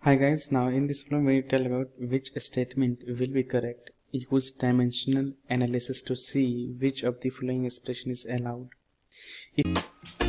Hi guys, now in this problem we will tell about which statement will be correct. Use dimensional analysis to see which of the following expression is allowed. If